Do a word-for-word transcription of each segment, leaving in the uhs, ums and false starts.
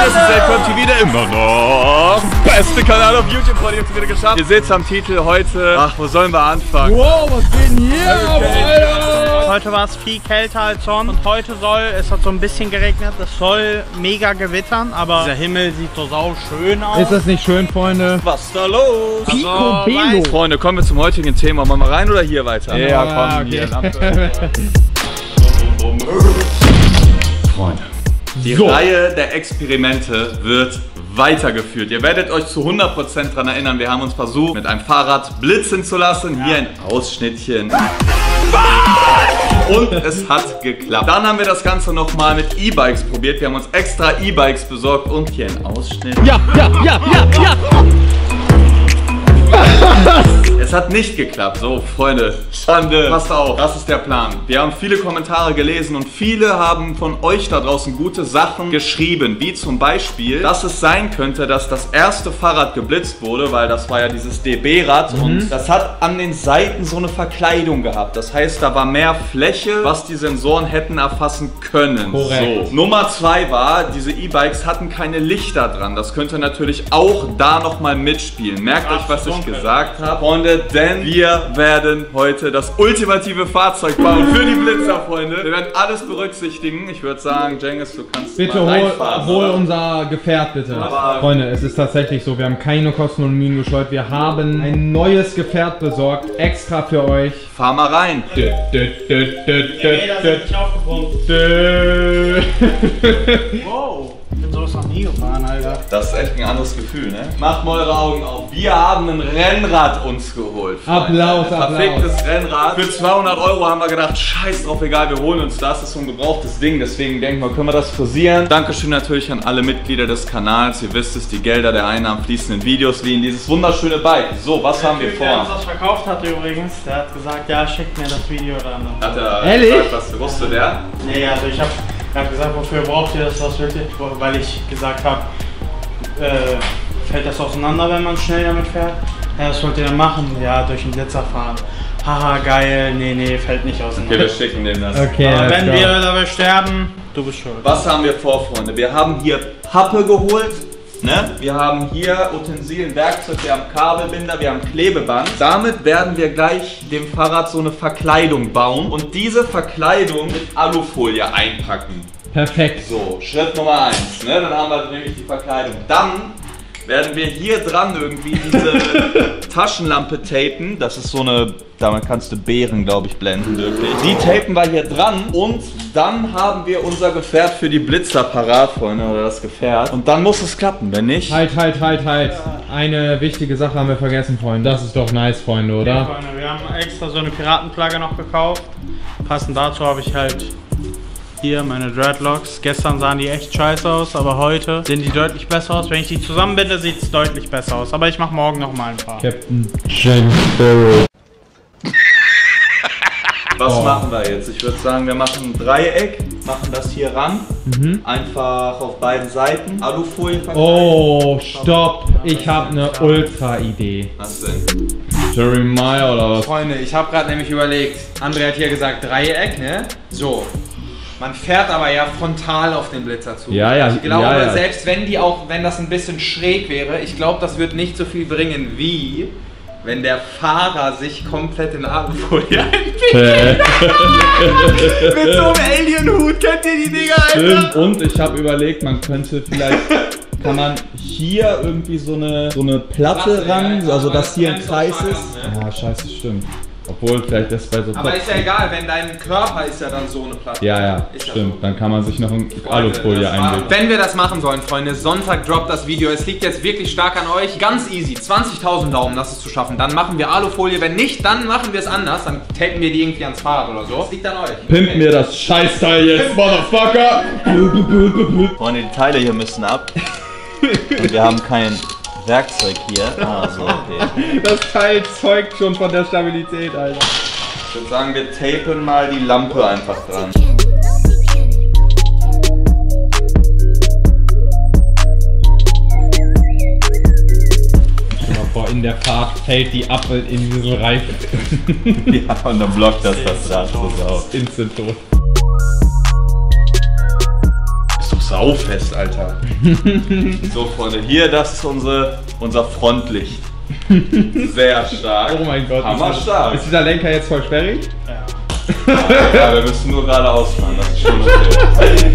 Das ist L K M T V, der immer noch beste Kanal auf YouTube, Freunde. Ich hab's wieder geschafft. Ihr seht's am Titel heute. Ach, wo sollen wir anfangen? Wow, was geht denn hier ab, Alter? Heute war es viel kälter als sonst und heute soll, es hat so ein bisschen geregnet, es soll mega gewittern, aber dieser Himmel sieht so sau schön aus. Ist das nicht schön, Freunde? Was ist da los? Also, weiß, Freunde, kommen wir zum heutigen Thema. Machen wir rein oder hier weiter? Ja, komm, okay. Hier, Lampe. Freunde, die So. Reihe der Experimente wird weitergeführt. Ihr werdet euch zu hundert Prozent daran erinnern, wir haben uns versucht, mit einem Fahrrad blitzen zu lassen. Ja. Hier ein Ausschnittchen. Und es hat geklappt. Dann haben wir das Ganze nochmal mit E-Bikes probiert. Wir haben uns extra E-Bikes besorgt und hier ein Ausschnitt. Ja, ja, ja, ja, ja. Es hat nicht geklappt. So, Freunde, Schande. Passt auf, das ist der Plan. Wir haben viele Kommentare gelesen und viele haben von euch da draußen gute Sachen geschrieben. Wie zum Beispiel, dass es sein könnte, dass das erste Fahrrad geblitzt wurde, weil das war ja dieses D B-Rad mhm. und das hat an den Seiten so eine Verkleidung gehabt. Das heißt, da war mehr Fläche, was die Sensoren hätten erfassen können. Korrekt. So. Nummer zwei war, diese E-Bikes hatten keine Lichter dran. Das könnte natürlich auch da nochmal mitspielen. Merkt euch, was ich gesagt habe, Freunde, denn wir werden heute das ultimative Fahrzeug bauen für die Blitzer, Freunde. Wir werden alles berücksichtigen. Ich würde sagen, Cengiz, du kannst Bitte mal hol, reinfahren, hol oder? unser Gefährt, bitte. Aber Freunde, es ist tatsächlich so, wir haben keine Kosten und Mühen gescheut. Wir haben ein neues Gefährt besorgt, extra für euch. Fahr mal rein. die Räder sind nicht aufgepumpt. Wow, ich bin sowas noch nie gefahren, Alter. Das ist echt ein anderes Gefühl, ne? Macht mal eure Augen auf. Wir haben ein Rennrad uns geholt. Freunde. Applaus, ein perfektes Rennrad. Für zweihundert Euro haben wir gedacht, scheiß drauf, egal, wir holen uns das. Das ist so ein gebrauchtes Ding, deswegen denken wir, können wir das frisieren. Dankeschön natürlich an alle Mitglieder des Kanals. Ihr wisst es, die Gelder der Einnahmen fließen in Videos wie in dieses wunderschöne Bike. So, was haben wir Der Typ, der uns vor? das verkauft hat übrigens, der hat gesagt, ja, schickt mir das Video dann. Hat er Ehrlich? gesagt, was wusste der? Nee, also ich hab, er hat gesagt, wofür braucht ihr das, was wirklich? Weil ich gesagt habe, äh, fällt das auseinander, wenn man schnell damit fährt? Ja, was wollt ihr denn machen? Ja, durch den Blitzer fahren. Haha, geil, nee, nee, fällt nicht auseinander. Okay, wir schicken dem das. Okay, Aber let's wenn go. wir dabei sterben, du bist schuld. Was haben wir vor, Freunde? Wir haben hier Pappe geholt. Ne? Wir haben hier Utensilien, Werkzeug, wir haben Kabelbinder, wir haben Klebeband. Damit werden wir gleich dem Fahrrad so eine Verkleidung bauen und diese Verkleidung mit Alufolie einpacken. Perfekt. So, Schritt Nummer eins. Ne? Dann haben wir nämlich die Verkleidung. Dann werden wir hier dran irgendwie diese Taschenlampe tapen. Das ist so eine, damit kannst du Beeren, glaube ich, blenden, wirklich. Die tapen wir hier dran und dann haben wir unser Gefährt für die Blitzer parat, Freunde, oder das Gefährt. Und dann muss es klappen, wenn nicht. Halt, halt, halt, halt. Eine wichtige Sache haben wir vergessen, Freunde. Das ist doch nice, Freunde, oder? Ja, Freunde, wir haben extra so eine Piratenflagge noch gekauft. Passend dazu habe ich halt hier meine Dreadlocks. Gestern sahen die echt scheiße aus, aber heute sehen die deutlich besser aus. Wenn ich die zusammenbinde, sieht es deutlich besser aus. Aber ich mache morgen noch mal ein paar. Captain James Sparrow. Was Oh. machen wir jetzt? Ich würde sagen, wir machen ein Dreieck, machen das hier ran. Mhm. Einfach auf beiden Seiten. Alufolie verkleiden. Oh, stopp. Ich habe eine Ultra-Idee. Was denn? Jeremiah oder was? Freunde, ich habe gerade nämlich überlegt, André hat hier gesagt Dreieck, ne? So. Man fährt aber ja frontal auf den Blitzer zu. Ja, ja, Ich glaube, ja, ja. selbst wenn die auch, wenn das ein bisschen schräg wäre, ich glaube, das wird nicht so viel bringen wie wenn der Fahrer sich komplett in Alufolie einwickelt. Mit so einem Alien-Hut, kennt ihr die Dinger, Alter? Stimmt. Und ich habe überlegt, man könnte vielleicht, kann man hier irgendwie so eine, so eine Platte Platte, ran, ja, also aber dass das hier ein kann Kreis so ist. fahren, ne? Ja, scheiße, stimmt. Obwohl, vielleicht ist bei so Aber ist ja egal, wenn dein Körper ist ja dann so eine Platte. Ja, ja, Ist ja stimmt. so. Dann kann man sich noch in Freunde, Alufolie das war- einwickeln. Wenn wir das machen sollen, Freunde, Sonntag droppt das Video. Es liegt jetzt wirklich stark an euch. Ganz easy, zwanzigtausend Daumen, das ist zu schaffen. Dann machen wir Alufolie. Wenn nicht, dann machen wir es anders. Dann tapen wir die irgendwie ans Fahrrad oder so. Das liegt an euch. Pimp mir das Scheißteil jetzt, Motherfucker! Freunde, die Teile hier müssen ab. Und wir haben kein Werkzeug hier. Ah, so, okay. Das Teil zeugt schon von der Stabilität, Alter. Ich würde sagen, wir tapen mal die Lampe einfach dran. Stell mal vor, in der Fahrt fällt die ab in diese Reifen. Ja, und dann blockt das das Rad so sauer. Instant tot. Ist doch saufest, Alter. So, Freunde, hier, das ist unsere, unser Frontlicht. Sehr stark. Oh mein Gott. Hammer stark. Ist dieser Lenker jetzt voll sperrig? Ja. Ja, wir müssen nur geradeaus fahren, das ist schon okay.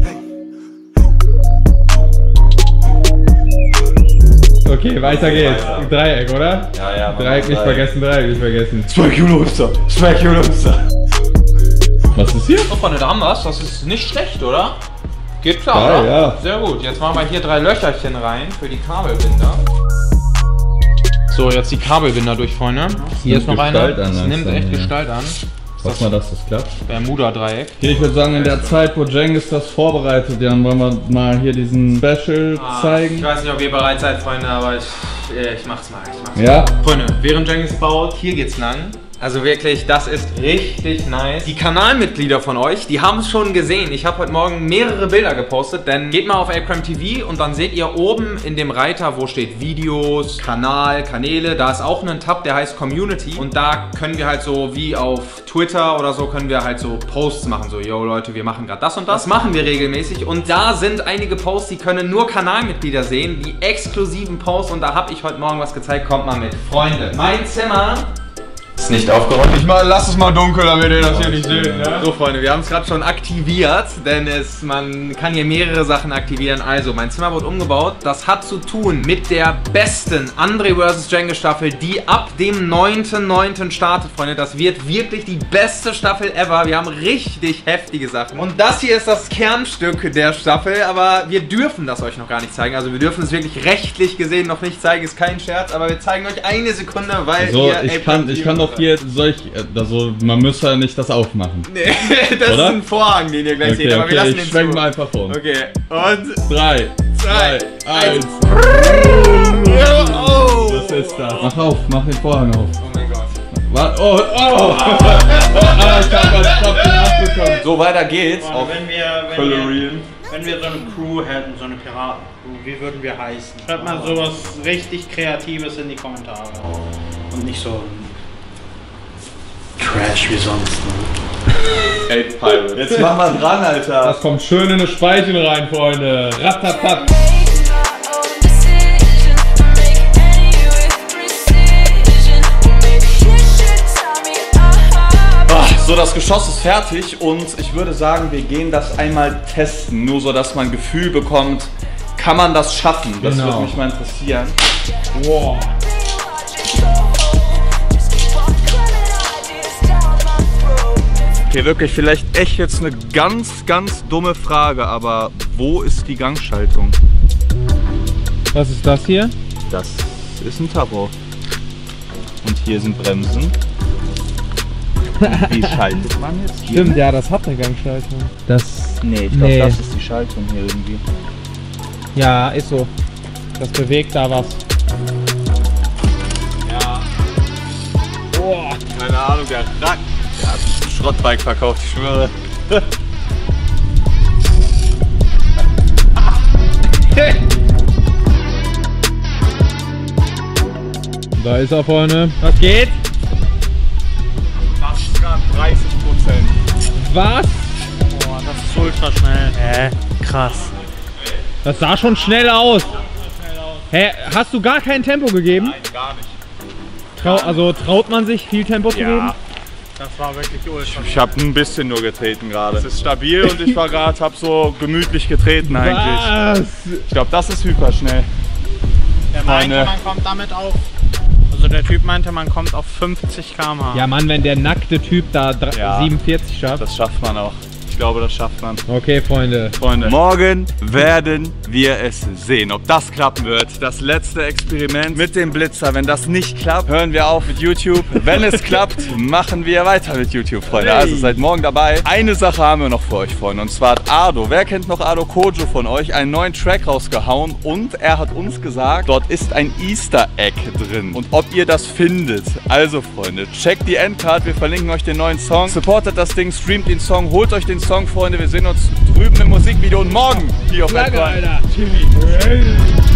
Okay, weiter geht's. Weiter. Dreieck, oder? Ja, ja. Dreieck nicht vergessen, Dreieck nicht vergessen. zwei Kilometer, zwei Kilometer. Was ist hier? So, Freunde, da haben wir's. Das ist nicht schlecht, oder? Geht klar, Geil, oder? ja. Sehr gut. Jetzt machen wir hier drei Löcherchen rein für die Kabelbinder. So, jetzt die Kabelbinder durch, Freunde. Hier ist noch einer. Das nimmt echt Gestalt an. Hoffen wir, dass das klappt. Bermuda-Dreieck. Okay, ich würde sagen, in der Zeit, wo Cengiz das vorbereitet, dann wollen wir mal hier diesen Special Ah, zeigen. Ich weiß nicht, ob ihr bereit seid, Freunde, aber ich, ich mach's mal. Ich mach's Ja. mal. Freunde, während Cengiz baut, hier geht's lang. Also wirklich, das ist richtig nice. Die Kanalmitglieder von euch, die haben es schon gesehen. Ich habe heute Morgen mehrere Bilder gepostet, denn geht mal auf Acram T V und dann seht ihr oben in dem Reiter, wo steht Videos, Kanal, Kanäle, da ist auch ein Tab, der heißt Community und da können wir halt so wie auf Twitter oder so, können wir halt so Posts machen, so yo Leute, wir machen gerade das und das. Das machen wir regelmäßig und da sind einige Posts, die können nur Kanalmitglieder sehen, die exklusiven Posts und da habe ich heute Morgen was gezeigt, kommt mal mit. Freunde, mein Zimmer ist nicht aufgeräumt. Ich mal, lass es mal dunkel, damit ihr das hier nicht seht. Ne? So Freunde, wir haben es gerade schon aktiviert, denn es, man kann hier mehrere Sachen aktivieren. Also, mein Zimmer wird umgebaut. Das hat zu tun mit der besten Andre versus. Cengiz Staffel, die ab dem neunten neunten startet, Freunde. Das wird wirklich die beste Staffel ever. Wir haben richtig heftige Sachen. Und das hier ist das Kernstück der Staffel, aber wir dürfen das euch noch gar nicht zeigen. Also wir dürfen es wirklich rechtlich gesehen noch nicht zeigen, ist kein Scherz, aber wir zeigen euch eine Sekunde, weil So, ihr... ich kann, ich kann doch hier solch, also man müsste ja nicht das aufmachen. Nee, das Oder? ist ein Vorhang, den ihr gleich Okay, seht, aber okay, wir lassen ich den schwenk zu. mal einfach vor. Okay, und... Drei, Zwei, zwei, eins. Oh! Was ist das? Mach auf, mach den Vorhang auf. Oh mein Gott. Warte, oh, oh! Ah, ich hab was trotzdem abbekommen. So, weiter geht's. Und Auf wenn wir, wenn, Colorieren. wir, wenn wir so eine Crew hätten, so eine Piratencrew, wie würden wir heißen? Schreibt mal sowas richtig Kreatives in die Kommentare. Und nicht so ein Trash wie sonst. Ne? Eight Pirate. Jetzt mach mal dran, Alter. Das kommt schön in eine Speichen rein, Freunde. Ratatat. So, das Geschoss ist fertig und ich würde sagen, wir gehen das einmal testen, nur so, dass man ein Gefühl bekommt, kann man das schaffen? Das Genau. würde mich mal interessieren. Wow. Okay, wirklich, vielleicht echt jetzt eine ganz, ganz dumme Frage, aber wo ist die Gangschaltung? Was ist das hier? Das ist ein Tacho. Und hier sind Bremsen. Wie schaltet man jetzt hier? Stimmt, ja, das hat eine Gangschaltung. Das. Nee, ich glaube, Nee. das ist die Schaltung hier irgendwie. Ja, ist so. Das bewegt da was. Ja. Boah, keine Ahnung, der Rack. Der hat ein Schrottbike verkauft, ich schwöre. Da ist er, Freunde. Was geht? Das ist gerade dreißig Prozent. Was? Boah, das ist ultra schnell. Hä? Krass. Das sah schon schnell aus. Hä, hast du gar kein Tempo gegeben? Nein, gar nicht. Trau also traut man sich viel Tempo zu geben? Das war wirklich ultra Ich habe ein bisschen nur getreten gerade. Es ist stabil und ich war gerade, habe so gemütlich getreten eigentlich. Was? Ich glaube, das ist hyperschnell. Der meinte, Meine- man kommt damit auf. Also der Typ meinte, man kommt auf fünfzig Kilometer pro Stunde. Ja, Mann, wenn der nackte Typ da dr- Ja. siebenundvierzig schafft. Das schafft man auch. Ich glaube, das schafft man. Okay, Freunde. Freunde, morgen werden wir es sehen, ob das klappen wird. Das letzte Experiment mit dem Blitzer. Wenn das nicht klappt, hören wir auf mit YouTube. Wenn es klappt, machen wir weiter mit YouTube, Freunde. Also seid morgen dabei. Eine Sache haben wir noch für euch, Freunde. Und zwar hat Ado, wer kennt noch Ado Kojo von euch, einen neuen Track rausgehauen. Und er hat uns gesagt, dort ist ein Easter Egg drin. Und ob ihr das findet. Also, Freunde, checkt die Endcard. Wir verlinken euch den neuen Song. Supportet das Ding, streamt den Song, holt euch den Song, Freunde. Wir sehen uns drüben im Musikvideo und morgen hier auf Danke, Adprime. Alter. Tschüssi.